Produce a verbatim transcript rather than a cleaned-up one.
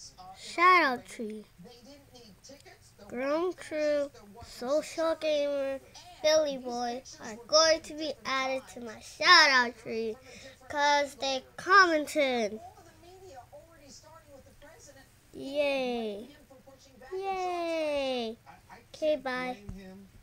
Shout out tree. Grown True, Social Gamer, Billy Boy are going to be added to my shout out tree because they commented. Yay. Yay. Okay, bye.